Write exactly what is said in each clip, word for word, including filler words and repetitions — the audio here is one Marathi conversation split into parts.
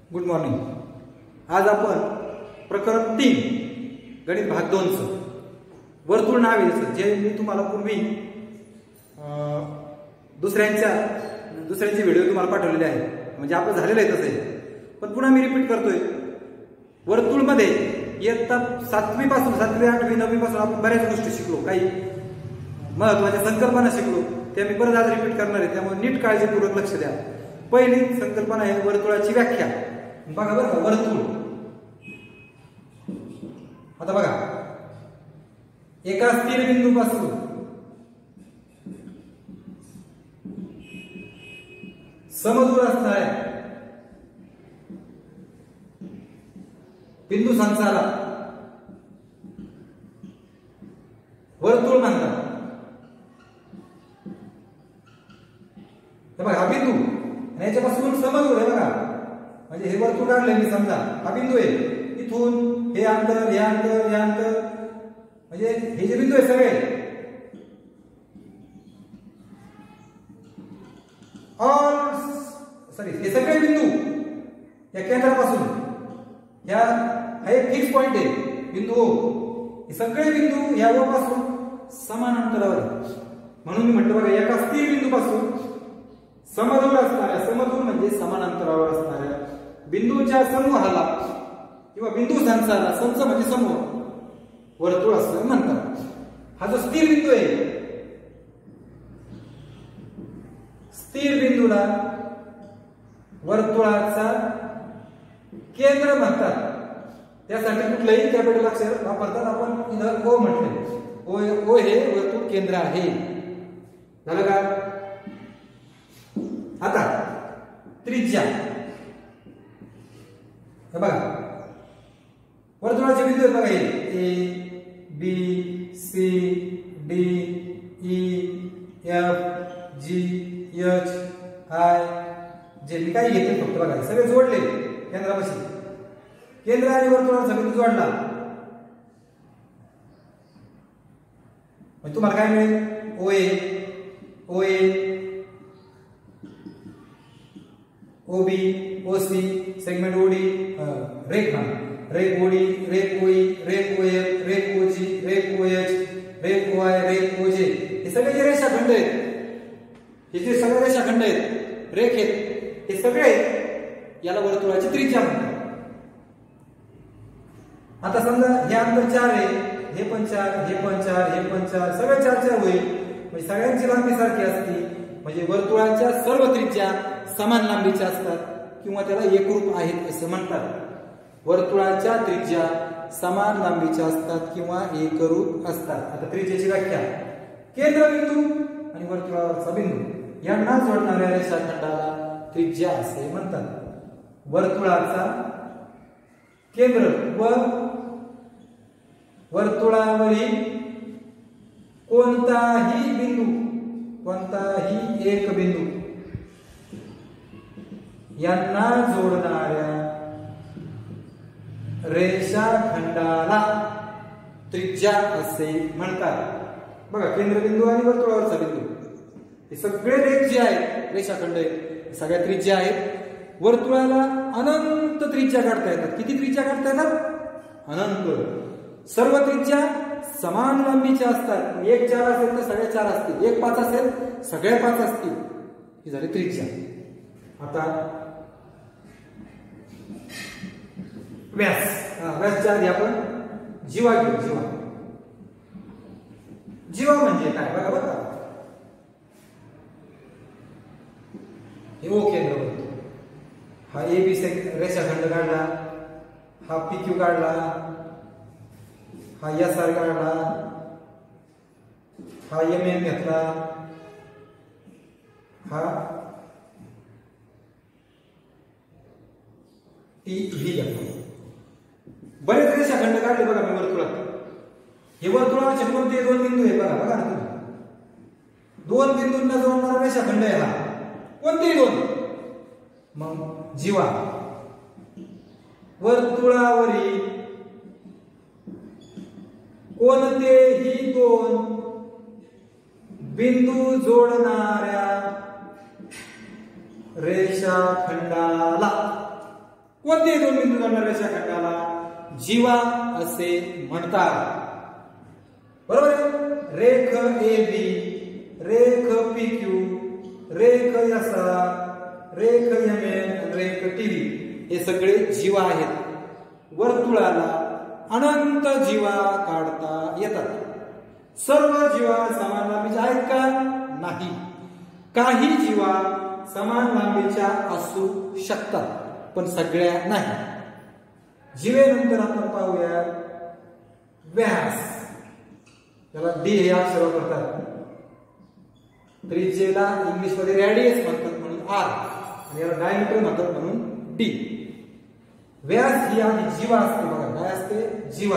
Good morning. आज आपण प्रकरण तीन गणित भाग दोन च वर्तुळ नाव आहे जे मी तुम्हाला पूर्वी दुसऱ्यांच्या दुसऱ्यांचे व्हिडिओ तुम्हाला पाठवलेले आहेत, म्हणजे आपलं झालेलं आहे तसे, पण पुन्हा मी रिपीट करतोय। वर्तुळ मध्ये इयत्ता सातवी पासून सातवी आठवी नववी पासून आपण बऱ्याच गोष्टी शिकलो, काही महत्त्वाच्या संकल्पना शिकलो, त्या मी परत आज रिपीट करणार आहे, त्यामुळे नीट काळजीपूर्वक लक्ष द्या। पहिली संकल्पना आहे वर्तुळाची व्याख्या। बघा बरं, वर्तुळ आता बघा, एका स्थिर बिंदूपासून समदूर असणाऱ्या बिंदू संचाला वर्तुळ म्हणतात। बघा हा बिंदू आणि याच्यापासून समदूर आहे बघा, म्हणजे हे वर्तुळ काढलंय मी, समजा हा बिंदू आहे, इथून हे अंतर हे अंतर हे अंतर, म्हणजे हे जे बिंदू आहे सगळे ऑल सॉरी हे सगळे बिंदू या केंद्रापासून या हा एक फिक्स पॉइंट आहे बिंदू ओ, हे सगळे बिंदू या ओ पासून समान अंतरावर आहेत। म्हणून मी म्हटलं बघा, एका स्थिर बिंदू पासून समदूर असणाऱ्या, समदूर म्हणजे समान अंतरावर असणाऱ्या बिंदूच्या समूहाला किंवा बिंदू संचाला, संच म्हणजे समूह, वर्तुळ असं म्हणतात। हा जो स्थिर बिंदू आहे, स्थिर बिंदूला वर्तुळाचा केंद्र म्हणतात। त्यासाठी कुठलंही कॅपिटल अक्षर वापरतात आपण, इथं ओ म्हटले, ओ ओ हे वर्तुळ केंद्र आहे। झालं का? आता त्रिज्या, हे बघा वर्तुळाचे बिंदू आहेत बघा, हे A B C D E F G H I J मी काही घेते फक्त बघा, सगळे जोडले केंद्रापाशी, केंद्र आणि वर्तुळाचा बिंदू जोडला म्हणजे तुम्हाला काय मिळेल? O A O A O B O C segment OD, रेखा रेख ओडी रेख ओई रेख ओ एफ रेख ओ जी रेख ओ एच रेख ओ आय रेख ओ जे, हे सगळे जे रेषाखंड आहेत, हे जे सगळे रेषाखंड आहेत, रेख आहेत, हे सगळे याला वर्तुळाची त्रिज्या म्हणतात। आता समजा हे अंतर चार आहे, हे पण चार, हे पण चार, हे पण चार, सगळे चार चार होईल, म्हणजे सगळ्यांची लांबी सारखी असते, म्हणजे वर्तुळाच्या सर्व त्रिज्या समान लांबीच्या असतात किंवा त्याला एकरूप आहेत असं म्हणतात। वर्तुळाच्या त्रिज्या समान लांबीच्या असतात किंवा एकरूप असतात। आता त्रिज्येची व्याख्या, केंद्रबिंदू आणि वर्तुळावरचा बिंदू यांना जोडणाऱ्या रेषाखंडाला त्रिज्या असे म्हणतात। वर्तुळाचा केंद्र व वर्तुळावरील कोणताही बिंदू, कोणताही एक बिंदू यांना जोडणाऱ्या रेषाखंडाला त्रिज्या असे म्हणतात। बघा, केंद्रबिंदू आणि वर्तुळावरचा बिंदू हे सगळे रेख जे आहेत, रेषाखंड आहेत, सगळ्या त्रिज्या आहेत। वर्तुळाला अनंत त्रिज्या काढता येतात। किती त्रिज्या काढता येतात? अनंत। सर्व त्रिज्या समान लांबीच्या असतात। एक चार असेल तर सगळे चार असतील, एक पाच असेल सगळे पाच असतील, ही झाली त्रिज्या। आता व्यास, व्यासच्या आधी आपण जीवा घेऊ। जीवा जीवा म्हणजे काय बघा बघा, हे ओ केंद्र होतो, हा ए बी रेषाखंड काढला, हा पी क्यू काढला, हा एस आर काढला, हा एम एन घेतला, हा टी व्ही घेतला। बरेच रेषाखंड काढले बघा मी वर्तुळात। हे वर्तुळाचे कोणते दोन बिंदू आहे बघा, बघा ना, दोन बिंदूंना जोडणारा रेषाखंड आहे हा, कोणतेही दोन। मग जीवा, वर्तुळावरील कोणतेही दोन बिंदू जोडणाऱ्या रेषाखंडाला कोणते दोन बिंदू जोडणाऱ्या रेषाखंडाला जीवा असे म्हणतात. बरोबर आहे. रेख ए बी, रेख पी क्यू, रेख एस आर, रेख एम एन, रेख टीव्ही हे सगळे जीवा आहेत. वर्तुळाला अनंत जीवा काढता येतात. सर्व जीवा समान लांबीच्या आहेत का? नाही. काही जीवा समान लांबीच्या असू शकतात पण सगळ्या नाही. जीवेनंतर आपण पाहूया व्यास. त्याला डी हे अक्षर वापरतात. त्रिज्येला इंग्लिश मध्ये रॅडियस म्हणतात म्हणून आर, आणि याला डायमीटर म्हणतात म्हणून डी. व्यास ही आधी जीवा असते. बघा काय असते? जीवा.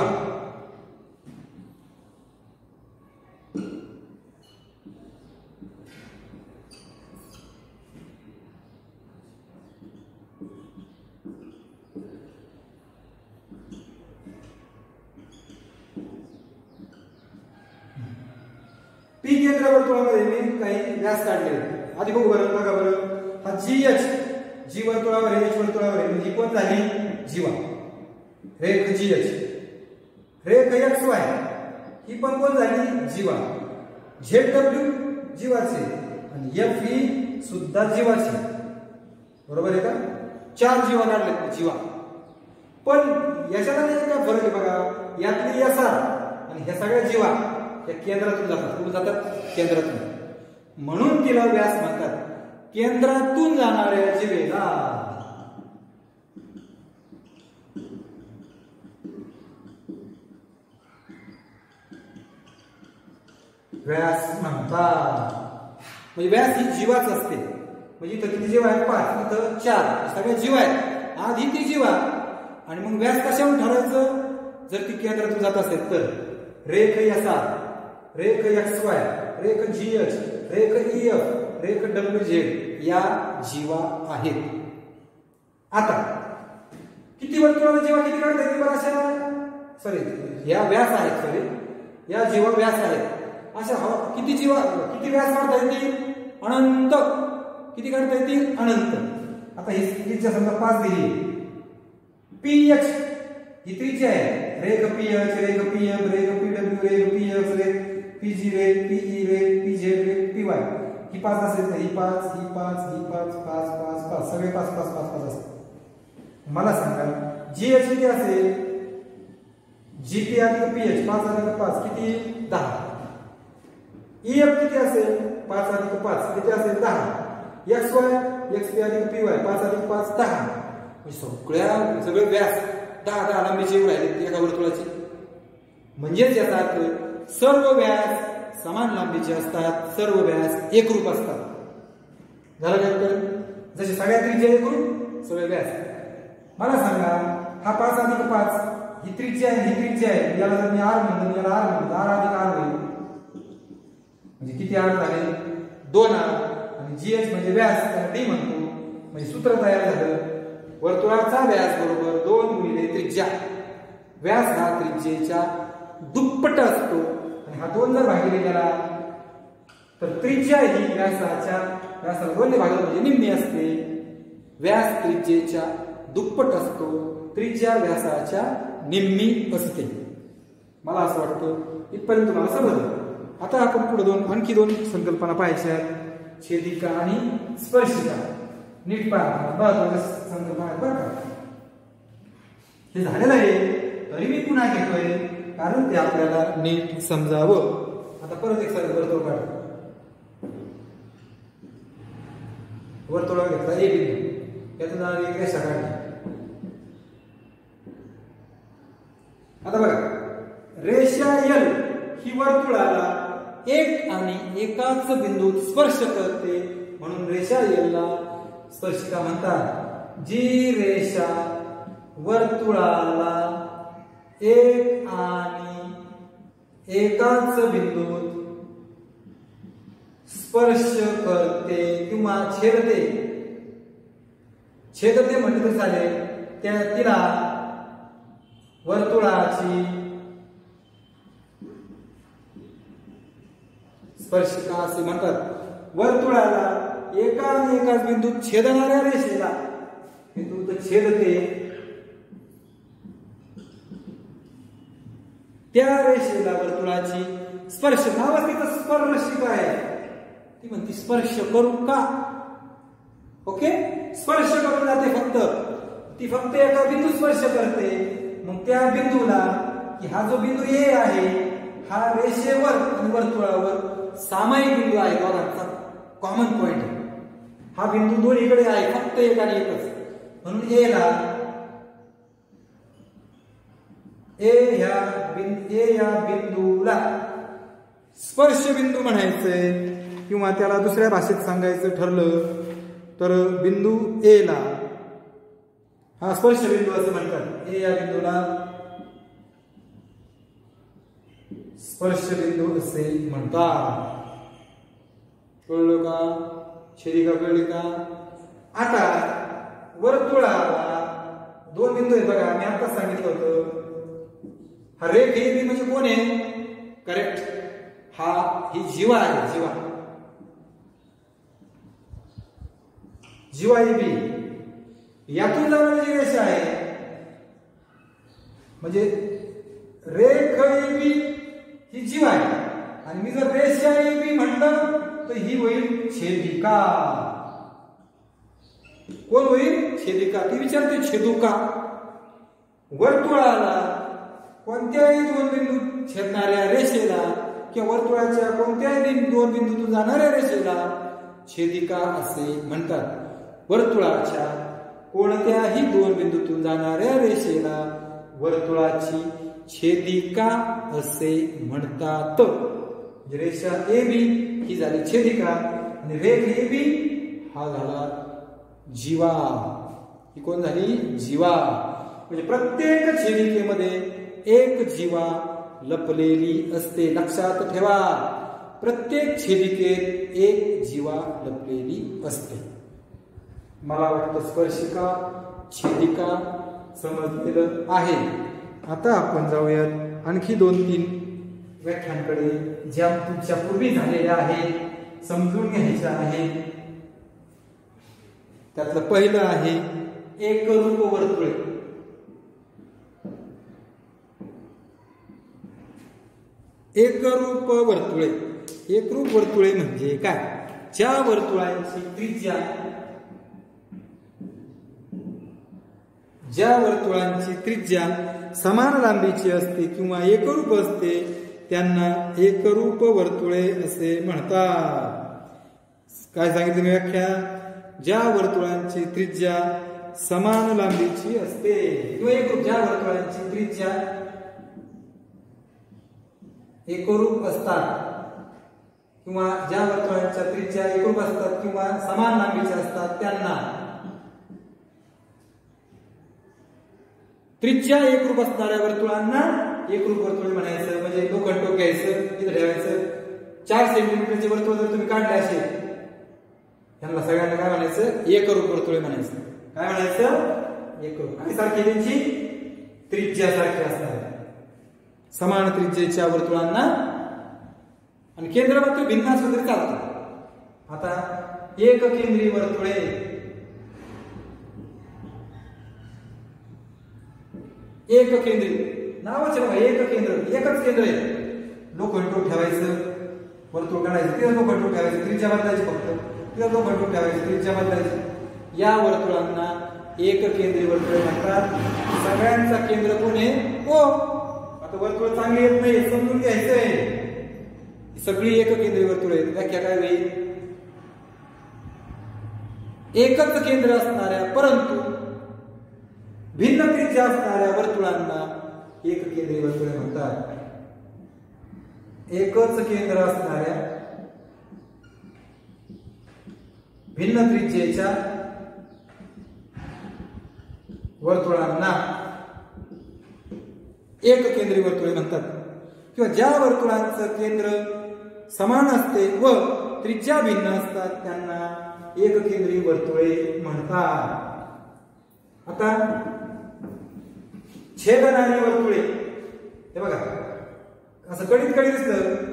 पी केंद्र वर्तुळामध्ये मी काही व्यास काढले. आधी बघू बरं. बघा बरं. हा जी एच, जी वर्तुळावर एच वर्तुळावर आहे म्हणजे कोण झाली? जीवा. रेख जी एच. रेख एक्स वाय ही पण कोण झाली? जीवा. झेड डब्ल्यू जीवाचे आणि एफ ई सुद्धा जीवाचे. बरोबर आहे का? चार जीवा काढले जीवा. पण याच्याला काय फरक आहे बघा. यातली एस आर आणि ह्या सगळ्या जीवा या केंद्रातून जातात. कुठे जातात? केंद्रातून. म्हणून तिला व्यास म्हणतात. केंद्रातून जाणाऱ्या जीवेला व्यास म्हणतात. म्हणजे व्यास ही जीवाच असते. म्हणजे इथं किती जीवा आहेत? पाच. इथं चार. सगळ्या जीवा आहेत. आधी ती जीवा आणि मग व्यास कशावरून ठरवायचं? जर ती केंद्रातून जात असेल तर रेख एस आर, रेख एक्स वाय, रेख जी एच, रेख ई एफ, रेख डब्ल्यू झेड या जीवा आहेत. आता किती वर्तुळाला जीवा किती काढता येतील? बरं अशा सॉरी या व्यास आहेत. सॉरी या जीवा व्यास आहेत. अशा किती जीवा किती व्यास काढता येतील? अनंत. किती काढता येतील? अनंत. आता ही त्रिज्या समजा पाच दिली. पी एच ही त्रिज्या आहे. रेख पी एच, रेख पी एम, रेख पी डब्ल्यू, रेख पी एफ, रेख पी जी, रेख पी ई, रेख पी झेड, रेख पी वाय. ही पाच असेल तर ही पाच, ही पाच, ही पाच, पाच पाच पाच सगळे पाच पाच पाच पाच असतात. मला सांगा जी एच किती असेल? जी पी अधिक पी एच पाच अधिक पाच किती? दहा. ई एफ किती असेल? पाच अधिक पाच किती असेल? दहा. एक्स वाय, एक्स पी अधिक पी वाय पाच अधिक पाच दहा. सगळ्या सगळे व्यास दहा दहा लांबीचे येऊ राहिले एका वर्तुळाचे. म्हणजेच याचा अर्थ सर्व व्यास समान लांबीचे असतात. सर्व व्यास एकरूप असतात. झालं का? जसे सगळ्या त्रिज्या एकरूप सगळे व्यास. मला सांगा हा पाच अधिक पाच ही त्रिज्या आहे, ही त्रिज्या आहे. याला जर मी आर म्हणतो याला आर म्हणतो आर अधिक आर होईल म्हणजे किती आर झाले? दोन आर. आणि जी एच म्हणजे व्यास त्याला डी म्हणतो. म्हणजे सूत्र तयार झालं. वर्तुळाचा व्यास बरोबर दोन गुणिले त्रिज्या. व्यास हा त्रिज्येच्या दुप्पट असतो आणि हा दोन जर भागिले गेला तर त्रिज्या ही व्यासाच्या व्यासाला दोनने भागले म्हणजे निम्मी असते. व्यास त्रिज्येच्या दुप्पट असतो. त्रिज्या व्यासाच्या निम्मी असते. मला असं वाटतं इथपर्यंत तुम्हाला समजलं. आता आपण पुढे दोन आणखी दोन संकल्पना पाहायच्या आहेत. छेदिका आणि स्पर्शिका. नीट पहा. महत्वाच्या संकल्पना आहेत बरं का. हे झालेलं आहे तरी मी पुन्हा घेतोय कारण ते आपल्याला नीट समजावं. आता परत एक सारखं वर्तुळ काढा. वर्तुळ घेतला ए बिंदू. यातून एक रेषा काढली. आता बघा रेषा एल ही वर्तुळाला एक आणि एकाच बिंदूत स्पर्श करते म्हणून रेषा एलला स्पर्शिका म्हणतात. जी रेषा वर्तुळाला एक आणि एकाच बिंदूत स्पर्श करते किंवा छेदते छेदते म्हटले तर चालेल त्या तिला वर्तुळाची स्पर्शिका असे म्हणतात. वर्तुळाला एका आणि एकाच बिंदूत छेदणाऱ्या रेषेला बिंदूत छेदते त्या रेषेला वर्तुळाची स्पर्श, नावच तिथं स्पर्शिका आहे, ती म्हणते स्पर्श करू का. ओके, स्पर्श करून जाते फक्त, ती फक्त एका बिंदू स्पर्श करते. मग त्या बिंदूला, की हा जो बिंदू ए आहे हा रेषेवर आणि वर्तुळावर सामायिक बिंदू आहे, दोघांचा कॉमन पॉइंट. हा बिंदू दोन्हीकडे आहे, फक्त एक आणि एकच, म्हणून ए ला ए ह्या बिंदू ए या बिंदूला स्पर्श बिंदू म्हणायचंय, किंवा त्याला दुसऱ्या भाषेत सांगायचं ठरलं तर बिंदू ए ला हा स्पर्श बिंदू असं म्हणतात. ए या बिंदूला स्पर्श बिंदू असे म्हणतात. कळलं का? छेदिका कळली का? आता वर्तुळाला दोन बिंदू आहेत बघा, मी आता सांगितलं होतं. हा रेख ए बी म्हणजे कोण आहे? करेक्ट, हा ही जीवा आहे, जीवा जीवा ए बी. यातून जाणारी जी रेषा आहे म्हणजे रेख ए बी ही जीवा आहे, आणि मी जर रेषा ए बी म्हटलं तर ही होईल छेदिका. कोण होईल? छेदिका. ती विचारते छेदू का. वर्तुळाला कोणत्याही दोन बिंदू छेदणाऱ्या रेषेला किंवा वर्तुळाच्या कोणत्याही दोन बिंदूतून जाणाऱ्या रेषेला छेदिका असे म्हणतात. वर्तुळाच्या कोणत्याही दोन बिंदूतून जाणाऱ्या रेषेला वर्तुळाची छेदिका असे म्हणतात. रेषा ए बी ही झाली छेदिका, आणि रेख ए बी हा झाला जीवा. ही कोण झाली? जीवा. म्हणजे प्रत्येक छेदिकेमध्ये एक जीवा लपलेली असते. लक्षात ठेवा, प्रत्येक छेदिकेत एक जीवा लपलेली असते. मला वाटतं स्पर्शिका छेदिका समजलेलं आहे. आता आपण जाऊयात आणखी दोन तीन व्याख्यांकडे, ज्या तुमच्या पूर्वी झालेल्या आहेत, समजून घ्यायच्या आहेत. त्यातलं पहिलं आहे एकरूप वर्तुळे. एकरूप वर्तुळे. एकरूप वर्तुळे म्हणजे काय? ज्या वर्तुळांची त्रिज्या ज्या वर्तुळांची त्रिज्या समान लांबीची असते किंवा एकरूप असते त्यांना एकरूप वर्तुळे असे म्हणतात. काय सांगितलं मी व्याख्या? ज्या वर्तुळांची त्रिज्या समान लांबीची असते किंवा एकरूप, ज्या वर्तुळांची त्रिज्या एकरूप असतात किंवा ज्या वर्तुळांच्या त्रिज्या एकरूप असतात किंवा समान लांबीच्या असतात त्यांना त्रिज्या एकरूप असणाऱ्या वर्तुळांना एकरूप वर्तुळे म्हणायचं. म्हणजे लोखंड घ्यायचं, इथं ठेवायचं. चार सेंटीमीटरचे वर्तुळ जर तुम्ही काढले असेल, त्यांना सगळ्यांना काय म्हणायचं? एकरूप वर्तुळे म्हणायचं. काय म्हणायचं? एकरूप. आणि सारखी त्यांची त्रिज्या सारखी असणार, समान त्रिज्येच्या वर्तुळांना. आणि केंद्र मात्र भिन्न असलं तरी चालतं. आता एक केंद्रीय वर्तुळे, एक केंद्रीय नावाचे बघा, एक केंद्र, एकच केंद्र आहे. लोखंड ठेवायचं, वर्तुळ काढायचं, तिथं लोखंड ठेवायचं, त्रिज्या बदलायची, फक्त तिथं लोखंड ठेवायचं, त्रिज्या बदलायची. या वर्तुळांना एक केंद्रीय वर्तुळे म्हणतात. सगळ्यांचा केंद्र कोण आहे? ओ. आता वर्तुळ चांगली येत नाही, समजून घ्यायचंय. सगळी एक केंद्रीय वर्तुळ आहेत. व्याख्या काय होईल? एकच केंद्र असणाऱ्या परंतु भिन्न त्रिज्या असणाऱ्या वर्तुळांना एक केंद्रीय वर्तुळे म्हणतात. एकच केंद्र असणाऱ्या भिन्न त्रिज्येच्या वर्तुळांना एक केंद्रीय वर्तुळे म्हणतात. किंवा ज्या वर्तुळांचं केंद्र समान असते व त्रिज्या भिन्न असतात त्यांना एक केंद्रीय वर्तुळे म्हणतात. आता छेदणारी वर्तुळे, हे बघा असं कडीत कडीत दिसतं.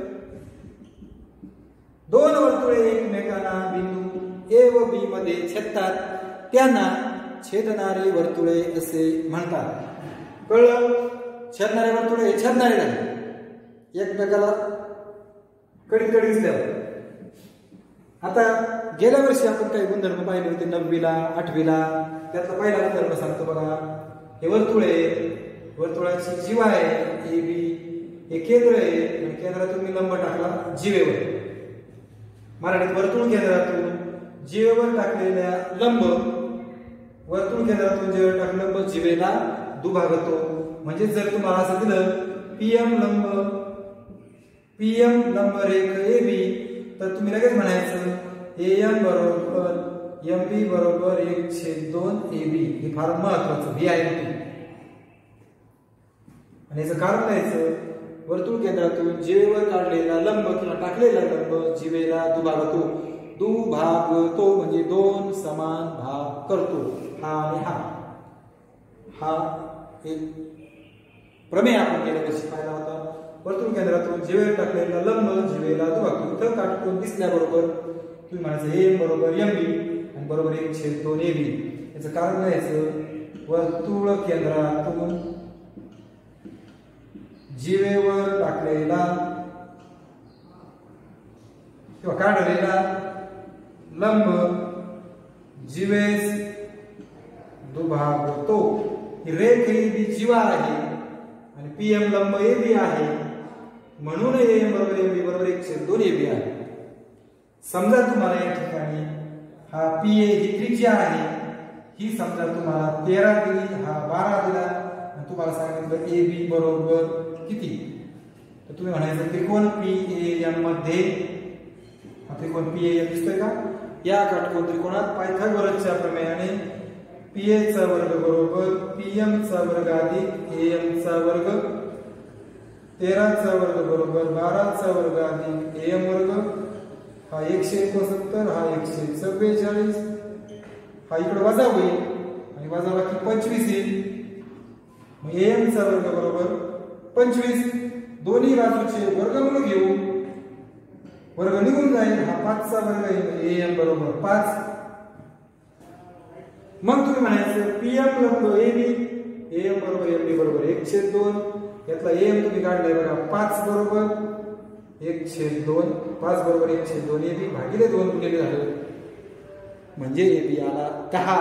दोन वर्तुळे एकमेकांना बिंदू ए व बी मध्ये छेदतात त्यांना छेदणारी वर्तुळे असे म्हणतात. कळलं? छेदणारे वर्तुळे छेदणारे नाही, एकमेकाला कडीत कडीत दिसल्यावर. आता गेल्या वर्षी आपण काही गुणधर्म पाहिले होते नववीला आठवीला. त्यातला पहिला गुणधर्म सांगतो बघा. हे वर्तुळे, वर्तुळाची जीवा आहे ए बी, हे केंद्र आहे आणि केंद्रातून मी लंब टाकला जीवेवर. मराठीत वर्तुळ केंद्रातून जीवेवर टाकलेल्या लंब, वर्तुळ केंद्रातून जीवेवर टाकलं लंब जीवेला दुभागतो. म्हणजे जर तुम्हाला असं दिलं पीएम लंब, पीएम लंब रेख ए बी, तर तुम्ही लगेच म्हणायचं ए एम बरोबर एम बी बरोबर एक छेद दोन ए बी. हे फार महत्वाचं व्ही आय पी. आणि याचं कारण द्यायचं वर्तुळ केंद्रातून जीवेवर काढलेला लंब किंवा टाकलेला लंब जीवेला दुभागतो. दुभागतो म्हणजे दोन समान भाग करतो. हा आणि हा हा एक प्रमेय आपण गेल्या वर्षी पाहिला होता. वर्तुळ केंद्रातून जीवेवर टाकलेला लंब जीवेला दुभागतो. इथं काटकोन दिसल्याबरोबर तुम्ही म्हणायचं एम बरोबर एम बी आणि बरोबर एक छेद दोन ए बी. याचं कारण द्यायचं वर्तुळ केंद्रातून जीवेवर टाकलेला किंवा काढलेला लंब जीवेस दुभागतो. ही रेख ए बी जीवा आहे आणि पीएम लंब ए बी आहे, म्हणून एम बरोबर एम बी बरोबर एक छेद दोन ए बी आहे. समजा तुम्हाला या ठिकाणी हा पी ए ही त्रिज्या आहे, ही समजा तुम्हाला तेरा दिली, हा बारा दिला आणि तुम्हाला सांगितलं ए बी बरोबर किती, तर तुम्ही म्हणायचं त्रिकोण पी ए एम मध्ये, हा त्रिकोण पी ए एम दिसतोय का? या काटकोन त्रिकोणात पायथागोरसच्या प्रमेयाने पी ए चा वर्ग बरोबर पी एम चा वर्ग अधिक ए एम चा वर्ग, तेरा चा वर्ग बरोबर बारा चा वर्ग अधिक ए एम वर्ग. हा एकशे एकोणसत्तर, हा एकशे चव्वेचाळीस, हा इकडे वजा होईल आणि वजा बाकी पंचवीस येईल. मग ए एम चा वर्ग बरोबर पंचवीस. दोन्ही बाजूचे वर्गमूळ घेऊ, वर्ग निघून जाईल. हा पाच चा वर्ग आहे, ए एम बरोबर पाच. मग तुम्ही म्हणायचं पीएम लंब ए बी, ए एम बरोबर एम बी बरोबर एक छेद दोन. यातला ए एम तुम्ही काढलाय बघा, पाच बरोबर एक छेद दोन, पाच बरोबर एक छेद दोन ए बी भागिले दोन गुणिले झालं म्हणजे ए बी आला दहा.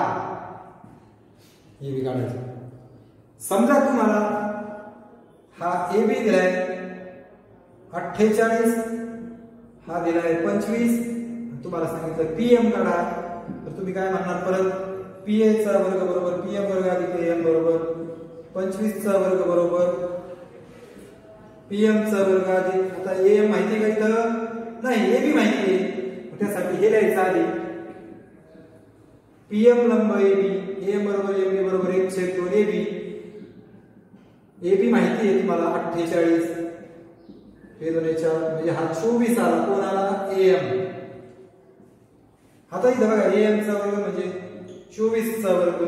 ए बी काढायचं. समजा तुम्हाला हा ए बी दिलाय अठ्ठेचाळीस, हा दिलाय पंचवीस, तुम्हाला सांगितलं पीएम काढा, तर तुम्ही काय म्हणणार परत पी ए चा वर्ग बरोबर पी एम वर्ग अधिक ए एम बरोबर पंचवीस चा वर्ग बरोबर पी एम चा वर्ग अधिक, आता ए एम माहिती का इथं? नाही, ए बी माहिती आहे. त्यासाठी हे लिहायचं आधी पीएम लंब ए बी, ए एम बरोबर एम बी बरोबर एक छेद दोन ए बी. ए बी माहिती आहे तुम्हाला अठ्ठेचाळीस, हे दोन चार म्हणजे हा चोवीस आला. कोण आला? A M. आता इथं बघा ए एम चा वर्ग म्हणजे चोवीस चा वर्ग,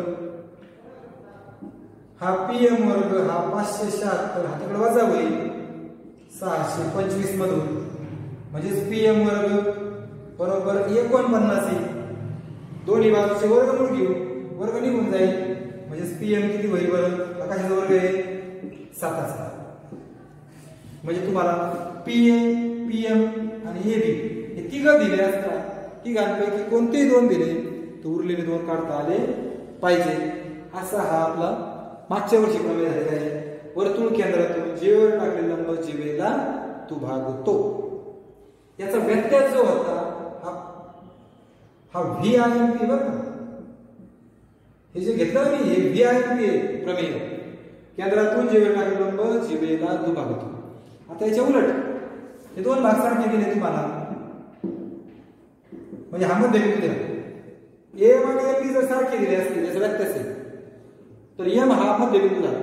हा पीएम वर्ग, हा पाचशे शहात्तर, हा तिकडे वजा होईल सहाशे पंचवीस मधून, म्हणजेच पीएम वर्ग बरोबर एकोणपन्नास येईल. दोन्ही बाजूचे वर्गमूळ घेऊ, वर्ग निघून जाईल म्हणजेच पीएम किती होईल बरं? आकाशाचा वर्ग आहे साताचा. म्हणजे तुम्हाला पी ए, पीएम आणि ए बी हे तिघ दिले असतात. तिघांपैकी कोणतेही दोन दिले तर उरलेले दोन काढता आले पाहिजे. असा हा आपला मागच्या वर्षी प्रमेय झालेला आहे. वर्तुळ केंद्रातून जीवेवर टाकलेला लंब जीवेला दुभागतो. याचा व्यत्यास जो होता हा हा व्ही आय एम पी. बरं का, हे जे घेतलं मी हे व्ही आय एम पी प्रमेय. केंद्रातून जीवेवर टाकलेला लंब जीवेला दुभागतो. आता याच्या उलट हे दोन भाग सारखे दिले तुम्हाला, म्हणजे हा मध्यबिंदू दिला. एम आणि एम बी जर सारखे दिले असतील याचा व्यत्यास आहे, तर एम हा मध्यबिंदू झाला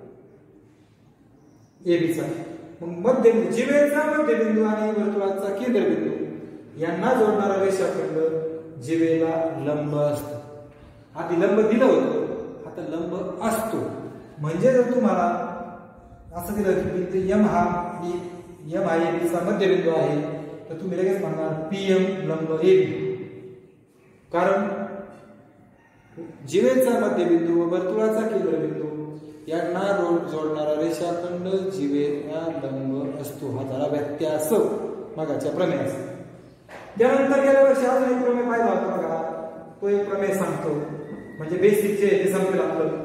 ए बीचा. मग मध्यबिंदू जीवेचा मध्यबिंदू आणि वर्तुळाचा केंद्रबिंदू यांना जोडणारा रेषाखंड जीवेला लंब असतो. आधी लंब दिलं होतं, आता लंब असतो. म्हणजे जर तुम्हाला असं दिलं की एम हा एम हा ए बीचा मध्यबिंदू आहे, तर तुम्ही लगेच म्हणणार पीएम लंब ए बी. कारण जीवेचा मध्यबिंदू व वर्तुळाचा केंद्रबिंदू यांना जोडणारा रेषाखंड जीवेला लंब असतो. हा झाला व्यत्यास मगाच्या प्रमेयाचा. त्यानंतर गेल्या वर्षी अजून एक प्रमेय पाहिला होता बघा, तो एक प्रमेय सांगतो म्हणजे बेसिकचे ते संपेल आपलं.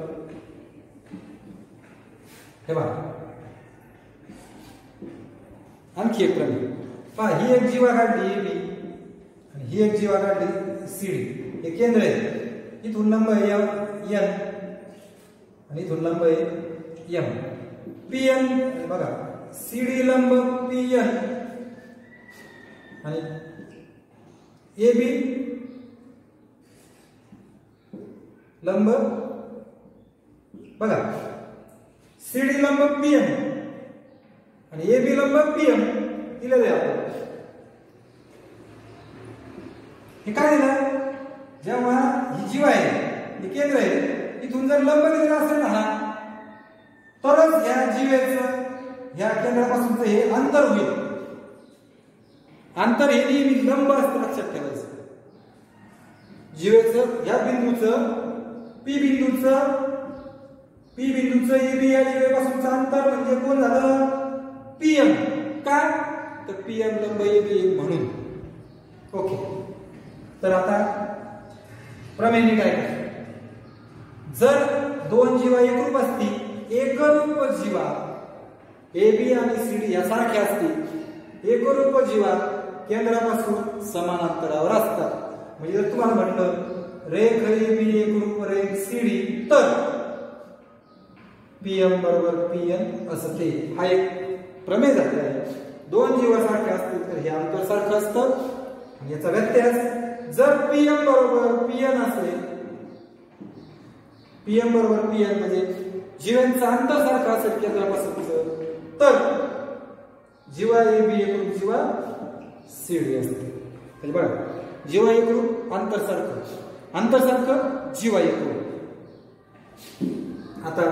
हे बघा आणखी एक प्रमेय पहा. ही एक जीवा काढली ए बी आणि ही एक जीवा काढली सी डी. हे केंद्र आहे, इथून लंब आहे एन आणि इथून लंब आहे एम. पी एन बघा, सी डी लंब पी एन आणि ए बी लंब बघा, सी डी लंब पी एम आणि ए बी लंब पी एम दिलेलं आहे आपल्याला. हे काय दिलं, जेव्हा ही जीव आहे हे केंद्र आहे, इथून जर लंब दिलेला असेल ना हा, तरच या जीवेचं या केंद्रापासूनच हे अंतर होईल. अंतर हे नेहमी लंब असतं, लक्षात ठेवायचं. जीवेचं या बिंदूचं पी बिंदूचं पी बिंदूचं ए बी या जीवेपासूनचं अंतर म्हणजे कोण झालं, पी एम. का तर पी एम लंब ए बी म्हणून. ओके, तर आता प्रमेय काय करायचं, जर दोन जीवा एकरूप असतील, एकरूप जीवा ए बी आणि सी डी या सारख्या असतील, एकरूप जीवा केंद्रापासून समान अंतरावर असतात. म्हणजे जर तुम्हाला म्हटलं रेख ए बी एकरूप रेख सी डी, तर पी एम बरोबर पी एन असं ते हा एक प्रमेय झालेला आहे. दोन जीवा सारख्या असतील तर हे अंतर सारखं असतं आणि याचा व्यत्यास जर पी एम बरोबर पी एन असेल, पी एम बरोबर पी एन म्हणजे जीवांचं अंतर सारखं असेल केंद्रापासूनच, तर जीवा ए बी एकरूप जीवा सी डी असते. म्हणजे बघा, जीवा एकरूप अंतर सारखं, अंतर सारखं जीवा एकरूप. आता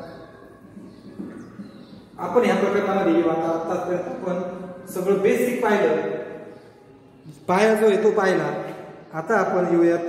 आपण ह्या प्रकरणामध्ये येऊ. आता आतापर्यंत आपण सगळं बेसिक पाहिलं, पाया जो आहे तो पाहिला. आता आपण येऊयात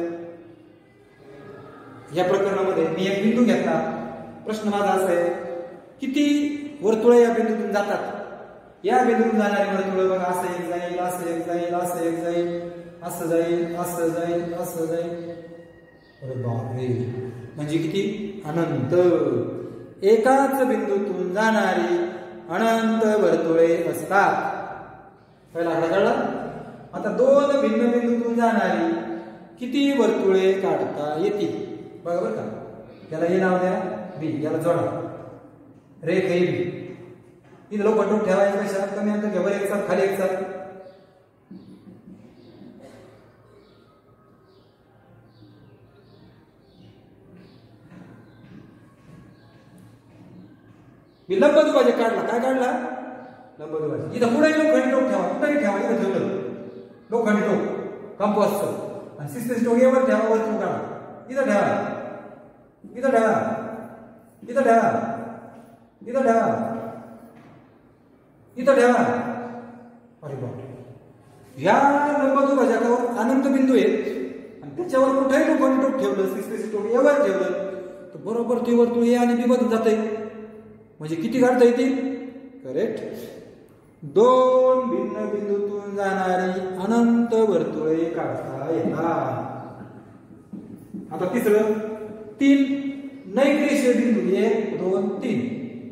या प्रकरणामध्ये. मी एक बिंदू घेतला, प्रश्न माझा असा आहे, किती वर्तुळे या बिंदूतून जातात. या बिंदूतून जाणारी वर्तुळ बघा, असं एक जाईल, असं एक जाईल, असं एक जाईल, असं जाईल, असं जाईल, असं जाईल. अरे बापरे, म्हणजे किती अनंत. एकाच बिंदूतून जाणारी अनंत वर्तुळे असतात. पहिला आकडा कळला. आता दोन भिन्न बिंदूतून जाणारी किती वर्तुळे काढता येतील बरोबर का. याला हे नाव द्या बी, याला जोडा रेख ए बी. इथं लोक पटवून ठेवायच्या कमी अंतर घ्या, वर एक साथ खाली एक साथ. मी लंबदुभाजक काढला. काय काढला, लंबदुभाजक. इथं पुढे लोखंडी टोक ठेवा, कुठेही ठेवा. इथं ठेवलं लोखंडी टोक कंपासचं आणि सिस्टम टोक यावर ठेवा, वर टोक काढा. इथं ठेवा, इथं ठेवा, इथं ठेवा, इथं ठेवा, इथं ठेवा. अरे बाप, या लंबदुभाजकावर अनंत बिंदू आहेत आणि त्याच्यावर कुठेही लोखंडी टोक ठेवलं, सिस्टम टोक यावर ठेवलं तर बरोबर ते वर्तुळ ए आणि बी बदलून जाते. म्हणजे किती काढता येतील, करेक्ट, दोन भिन्न बिंदूतून जाणारी अनंत वर्तुळे काढता येतात. आता तिसरं, तीन नैकरेषीय बिंदू, एक दोन तीन,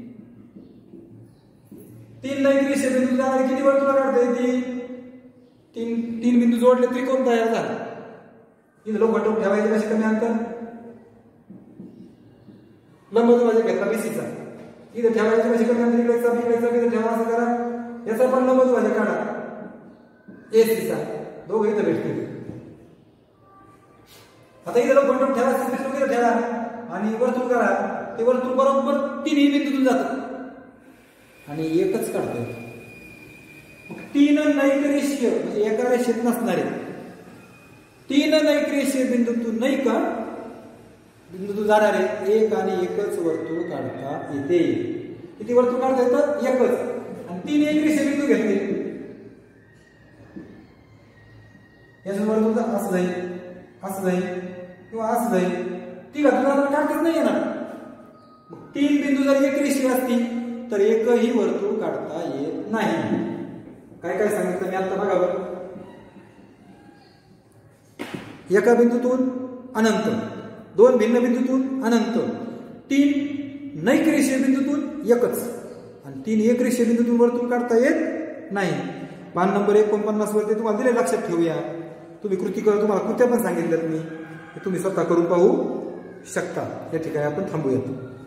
तीन नैकरेषीय बिंदू जाणारी किती वर्तुळ काढता येतील, तीन तीन बिंदू जोडले त्रिकोण तयार झाला. इथं लोखंड ठेवायचे कसे कमी अंतर, लंबदुभाजक घेतला बीसीचा, इथं ठेवायचे कसे कमी अंतर, इकडे इकडे इकडे ठेवा, असं करा. याचा पण लंबदुभाजक काढा एसीचा, दोघं इथं भेटतील. आता इथं लोखंड ठेवा, सिस्टम इथं ठेवा आणि वर्तुळ करा. ते वर्तुळ बरोबर तिन्ही बिंदूतून जातात आणि एकच काढतो. तीन नैकरेषीय म्हणजे एका रेषेत नसणारे तीन नैकरेषीय बिंदूतून नाही का बिंदूतून जाणारे एक आणि एकच वर्तुळ काढता येते. किती वर्तुळ काढता येतात, एकच. आणि तीन एकरेषीय बिंदू घेतले, याचं वर्तुळ असं जाईल, असं जाईल, किंवा असं जाईल, तिघातून आपल्याला काढताच नाही येणार. तीन बिंदू जर एक रेषीय असतील तर एकही वर्तुळ काढता येत नाही. काय काय सांगितलं मी आता बघा बरं. एका बिंदूतून अनंत, दोन भिन्न बिंदूतून अनंत, तीन नैक रेषीय बिंदूतून एकच, आणि तीन एक रेषीय बिंदूतून वर्तुळ काढता येत नाही. पान नंबर एकोणपन्नास वरती तुम्हाला दिले, लक्षात ठेवूया. तुम्ही कृती करा, तुम्हाला कृत्या पण सांगितल्यात मी, तुम्ही स्वतः करून पाहू शकता. या ठिकाणी आपण थांबूया.